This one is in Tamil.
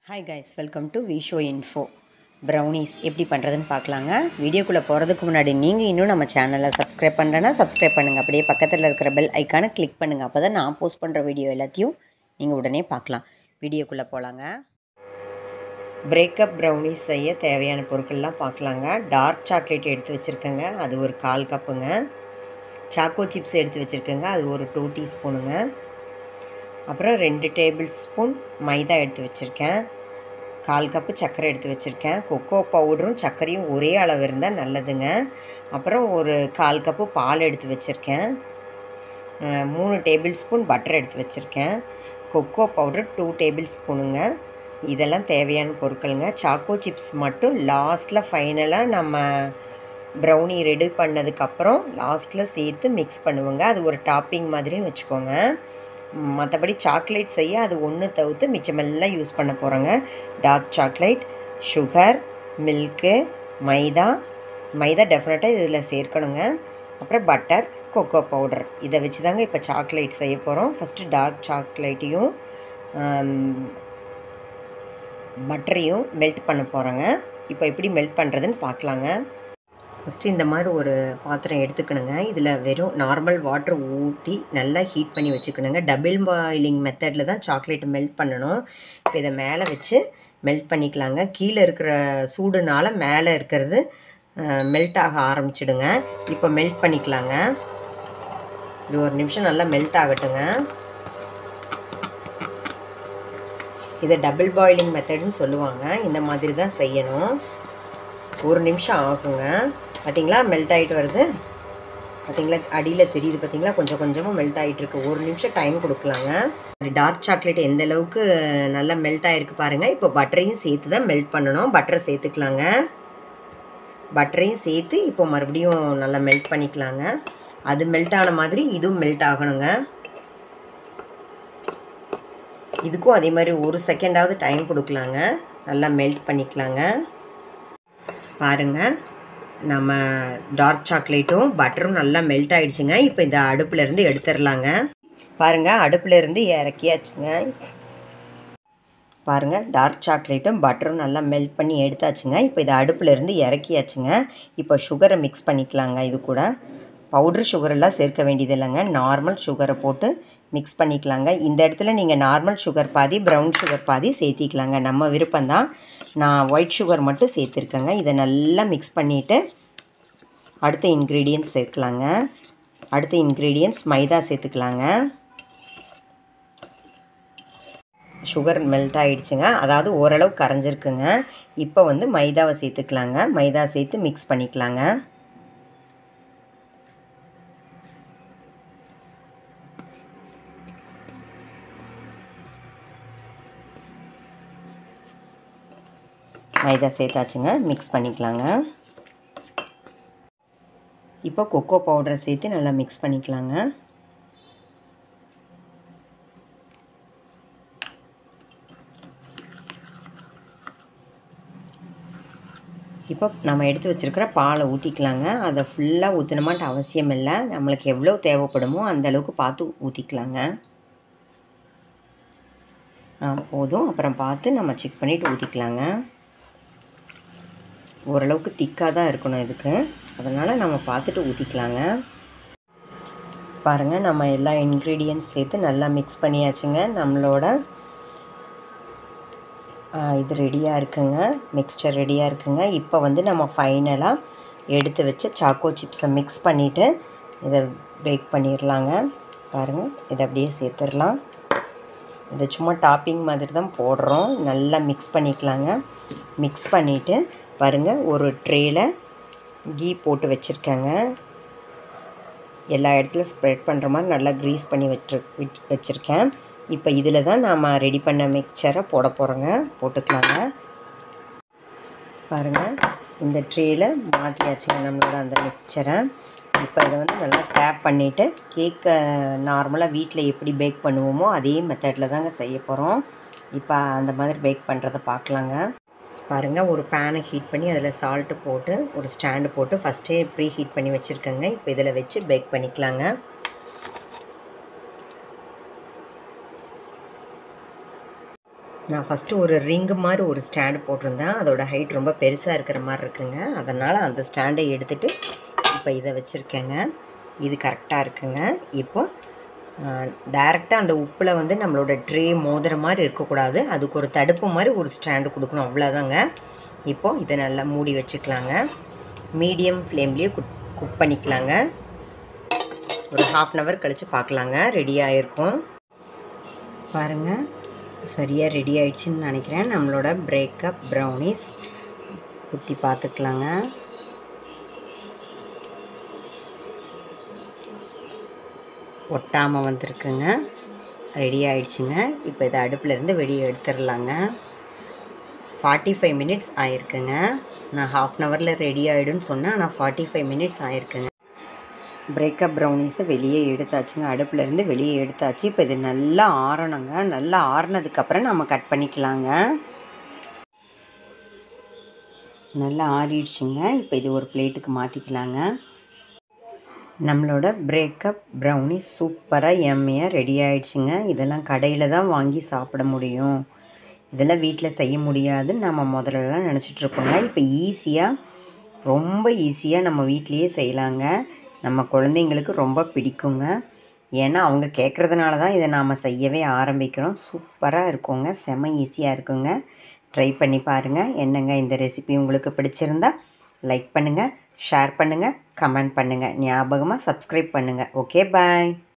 Hi guys, welcome to Visho Info. Brownies எப்படி பண்ணுறதுன்னு பார்க்கலாங்க. வீடியோக்குள்ளே போகிறதுக்கு முன்னாடி நீங்கள் இன்னும் நம்ம சேனலை சப்ஸ்கிரைப் பண்ணுறேன்னா சப்ஸ்கிரைப் பண்ணுங்கள். அப்படியே பக்கத்தில் இருக்கிற பெல் ஐக்கானை கிளிக் பண்ணுங்கள். அப்போ தான் நான் போஸ்ட் பண்ணுற வீடியோ எல்லாத்தையும் நீங்கள் உடனே பார்க்கலாம். வீடியோக்குள்ளே போகலாங்க. பிரேக்கப் ப்ரௌனிஸ் செய்ய தேவையான பொருட்கள்லாம் பார்க்கலாங்க. டார்க் சாக்லேட் எடுத்து வச்சுருக்கேங்க, அது ஒரு 1/4 கப்புங்க. சாக்கோ சிப்ஸ் எடுத்து வச்சுருக்கேங்க, அது ஒரு 2 டீஸ்பூனுங்க. அப்புறம் 2 டேபிள் ஸ்பூன் மைதா எடுத்து வச்சுருக்கேன். 1/4 கப்பு சர்க்கரை எடுத்து வச்சுருக்கேன். கொக்கோ பவுடரும் சர்க்கரையும் ஒரே அளவு இருந்தால் நல்லதுங்க. அப்புறம் ஒரு 1/4 கப்பு பால் எடுத்து வச்சுருக்கேன். 3 டேபிள் ஸ்பூன் பட்டர் எடுத்து வச்சுருக்கேன். கொக்கோ பவுடர் 2 டேபிள் ஸ்பூனுங்க. இதெல்லாம் தேவையான பொருட்களுங்க. சாக்கோ சிப்ஸ் மட்டும் லாஸ்ட்டில் ஃபைனலாக நம்ம ப்ரௌனி ரெடி பண்ணதுக்கப்புறம் லாஸ்ட்டில் சேர்த்து மிக்ஸ் பண்ணுவோங்க. அது ஒரு டாப்பிங் மாதிரின்னு வச்சுக்கோங்க. மற்றபடி சாக்லேட் செய்ய அது ஒன்று தவிர்த்து மிச்சமெல்லாம் யூஸ் பண்ண போகிறோங்க. Dark chocolate, sugar, milk, maida டெஃபினட்டாக இதில் சேர்க்கணுங்க. அப்புறம் பட்டர், கொக்கோ பவுடர், இதை வச்சு தாங்க இப்போ சாக்லேட் செய்ய போகிறோம். ஃபஸ்ட்டு டார்க் சாக்லேட்டையும் பட்டரையும் மெல்ட் பண்ண போகிறோங்க. இப்போ எப்படி மெல்ட் பண்ணுறதுன்னு பார்க்கலாங்க. ஃபஸ்ட்டு இந்த மாதிரி ஒரு பாத்திரம் எடுத்துக்கணுங்க. இதில் வெறும் நார்மல் வாட்டர் ஊற்றி நல்லா ஹீட் பண்ணி வச்சுக்கணுங்க. டபுள் பாயிலிங் மெத்தடில் தான் சாக்லேட் மெல்ட் பண்ணணும். இப்போ இதை மேலே வச்சு மெல்ட் பண்ணிக்கலாங்க. கீழே இருக்கிற சூடுனால் மேலே இருக்கிறது மெல்ட் ஆக ஆரம்பிச்சிடுங்க. இப்போ மெல்ட் பண்ணிக்கலாங்க. இது ஒரு நிமிஷம் நல்லா மெல்ட் ஆகட்டுங்க. இதை டபுள் பாயிலிங் மெத்தடுன்னு சொல்லுவாங்க. இந்த மாதிரி தான் செய்யணும். ஒரு நிமிஷம் ஆகுங்க. பார்த்திங்களா, மெல்ட் ஆகிட்டு வருது. பார்த்திங்களா, அடியில் தெரியுது. பார்த்திங்களா, கொஞ்சம் கொஞ்சமாக மெல்ட் ஆகிட்டுருக்கு. ஒரு நிமிஷம் டைம் கொடுக்கலாங்க. டார்க் சாக்லேட் எந்த அளவுக்கு நல்லா மெல்ட் ஆகிருக்கு பாருங்கள். இப்போ பட்டரையும் சேர்த்து தான் மெல்ட் பண்ணணும். பட்டரை சேர்த்துக்கலாங்க. பட்டரையும் சேர்த்து இப்போ மறுபடியும் நல்லா மெல்ட் பண்ணிக்கலாங்க. அது மெல்ட் ஆன மாதிரி இதுவும் மெல்ட் ஆகணுங்க. இதுக்கும் அதே மாதிரி ஒரு செகண்டாவது டைம் கொடுக்கலாங்க. நல்லா மெல்ட் பண்ணிக்கலாங்க. பாருங்கள், நம்ம டார்க் சாக்லேட்டும் பட்டரும் நல்லா மெல்ட் ஆகிடுச்சுங்க. இப்போ இந்த அடுப்புலேருந்து எடுத்துடலாங்க. பாருங்கள், அடுப்புலேருந்து இறக்கியாச்சுங்க. பாருங்கள், டார்க் சாக்லேட்டும் பட்டரும் நல்லா மெல்ட் பண்ணி எடுத்தாச்சுங்க. இப்போ இதை அடுப்புலேருந்து இறக்கியாச்சுங்க. இப்போ சுகரை மிக்ஸ் பண்ணிக்கலாங்க. இது கூட பவுட்ரு சுகரெல்லாம் சேர்க்க வேண்டியது இல்லைங்க. நார்மல் சுகரை போட்டு மிக்ஸ் பண்ணிக்கலாங்க. இந்த இடத்துல நீங்கள் நார்மல் சுகர் பாதி, ப்ரௌன் சுகர் பாதி சேர்த்திக்கலாங்க. நம்ம விருப்பம்தான். நான் ஒயிட் சுகர் மட்டும் சேர்த்துருக்கேங்க. இதை நல்லா மிக்ஸ் பண்ணிவிட்டு அடுத்த இன்க்ரீடியன்ட்ஸ் சேர்க்கலாங்க. அடுத்த இன்க்ரீடியன்ட்ஸ் மைதா சேர்த்துக்கலாங்க. சுகர் மெல்ட் ஆகிடுச்சுங்க, அதாவது ஓரளவு கரைஞ்சிருக்குங்க. இப்போ வந்து மைதாவை சேர்த்துக்கலாங்க. மைதா சேர்த்து மிக்ஸ் பண்ணிக்கலாங்க. மைதா சேர்த்தாச்சுங்க. மிக்ஸ் பண்ணிக்கலாங்க. இப்போ கொக்கோ பவுடரை சேர்த்து நல்லா மிக்ஸ் பண்ணிக்கலாங்க. இப்போ நம்ம எடுத்து வச்சுருக்கிற பாலை ஊற்றிக்கலாங்க. அதை ஃபுல்லாக ஊற்றணுமான்ட்டு அவசியம் இல்லை. நம்மளுக்கு எவ்வளோ தேவைப்படுமோ அந்தளவுக்கு பார்த்து ஊற்றிக்கலாங்க. போதும். அப்புறம் பார்த்து நம்ம செக் பண்ணிவிட்டு ஊற்றிக்கலாங்க. ஓரளவுக்கு திக்காக தான் இருக்கணும் இதுக்கு, அதனால் நம்ம பார்த்துட்டு ஊற்றிக்கலாங்க. பாருங்கள், நம்ம எல்லா இன்க்ரீடியன்ட்ஸ் சேர்த்து நல்லா மிக்ஸ் பண்ணியாச்சுங்க. நம்மளோட இது ரெடியாக இருக்குங்க. மிக்ஸ்சர் ரெடியாக இருக்குங்க. இப்போ வந்து நம்ம ஃபைனலாக எடுத்து வச்ச சாக்கோ சிப்ஸை மிக்ஸ் பண்ணிவிட்டு இதை பேக் பண்ணிடலாங்க. பாருங்கள், இதை அப்படியே சேர்த்துடலாம். இதை சும்மா டாப்பிங் மாதிரி தான் போடுறோம். நல்லா மிக்ஸ் பண்ணிக்கலாங்க. மிக்ஸ் பண்ணிவிட்டு பாருங்கள், ஒரு ட்ரேயில் கீ போட்டு வச்சுருக்கேங்க. எல்லா இடத்துலையும் ஸ்ப்ரெட் பண்ணுற மாதிரி நல்லா க்ரீஸ் பண்ணி வச்சுருக்கேன். இப்போ இதில் தான் நாம் ரெடி பண்ண மிக்சரை போட போகிறோங்க. போட்டுக்கலாங்க. பாருங்கள், இந்த ட்ரேயில் மாற்றியாச்சுங்க நம்மளோட அந்த மிக்சரை. இப்போ இதை வந்து நல்லா டேப் பண்ணிவிட்டு கேக்கை நார்மலாக வீட்டில் எப்படி பேக் பண்ணுவோமோ அதே மெத்தடில் தாங்க செய்ய போகிறோம். இப்போ அந்த மாதிரி பேக் பண்ணுறதை பார்க்கலாங்க. பாருங்கள், ஒரு பேனை ஹீட் பண்ணி அதில் சால்ட்டு போட்டு ஒரு ஸ்டாண்டு போட்டு ஃபஸ்ட்டே ப்ரீ ஹீட் பண்ணி வச்சுருக்கேங்க. இப்போ இதில் வச்சு பேக் பண்ணிக்கலாங்க. நான் ஃபஸ்ட்டு ஒரு ரிங்கு மாதிரி ஒரு ஸ்டாண்டு போட்டிருந்தேன். அதோட ஹைட் ரொம்ப பெருசாக இருக்கிற மாதிரி இருக்குங்க. அதனால் அந்த ஸ்டாண்டை எடுத்துகிட்டு இப்போ இதை வச்சுருக்கேங்க. இது கரெக்டாக இருக்குங்க. இப்போது டைரெக்டாக அந்த உப்பில் வந்து நம்மளோட ட்ரே மோதுற மாதிரி இருக்கக்கூடாது. அதுக்கு ஒரு தடுப்பு மாதிரி ஒரு ஸ்டாண்டு கொடுக்கணும், அவ்வளோதாங்க. இப்போது இதை நல்லா மூடி வச்சுக்கலாங்க. மீடியம் ஃப்ளேம்லேயே குக் பண்ணிக்கலாங்க. ஒரு 1/2 hour கழித்து பார்க்கலாங்க. ரெடி ஆகிருக்கும் பாருங்கள். சரியாக ரெடி ஆயிடுச்சுன்னு நினைக்கிறேன். நம்மளோட பிரேக்கப் ப்ரௌனிஸ் குத்தி பார்த்துக்கலாங்க. ஒட்டாமல் வந்திருக்குங்க. ரெடி ஆயிடுச்சுங்க. இப்போ இதை அடுப்புலேருந்து வெளியே எடுத்துடலாங்க. 45 minutes ஆயிருக்குங்க. நான் 1/2 hourல ரெடி ஆகிடுன்னு சொன்னேன், ஆனால் 45 minutes ஆயிருக்குங்க. பிரேக்கப் ப்ரௌனிஸை வெளியே எடுத்தாச்சுங்க. அடுப்புலேருந்து வெளியே எடுத்தாச்சு. இப்போ இது நல்லா ஆறணுங்க. நல்லா ஆறினதுக்கப்புறம் நம்ம கட் பண்ணிக்கலாங்க. நல்லா ஆறிடுச்சுங்க. இப்போ இது ஒரு பிளேட்டுக்கு மாற்றிக்கலாங்க. நம்மளோட பிரேக்கப் ப்ரௌனி சூப்பராக எம்மையாக ரெடி ஆகிடுச்சுங்க. இதெல்லாம் கடையில் தான் வாங்கி சாப்பிட முடியும், இதெல்லாம் வீட்டில் செய்ய முடியாதுன்னு நம்ம முதல்லலாம் நினச்சிட்ருப்போங்க. இப்போ ஈஸியாக, ரொம்ப ஈஸியாக நம்ம வீட்லேயே செய்யலாங்க. நம்ம குழந்தைங்களுக்கு ரொம்ப பிடிக்குங்க. ஏன்னா அவங்க கேட்குறதுனால தான் இதை நாம் செய்யவே ஆரம்பிக்கிறோம். சூப்பராக இருக்குங்க. செம ஈஸியாக இருக்குங்க. ட்ரை பண்ணி பாருங்கள். என்னங்க இந்த ரெசிபி உங்களுக்கு பிடிச்சிருந்தா லைக் பண்ணுங்கள், ஷேர் பண்ணுங்கள், கமெண்ட் பண்ணுங்கள். ஞாபகமாக சப்ஸ்கிரைப் பண்ணுங்கள். ஓகே, பாய்.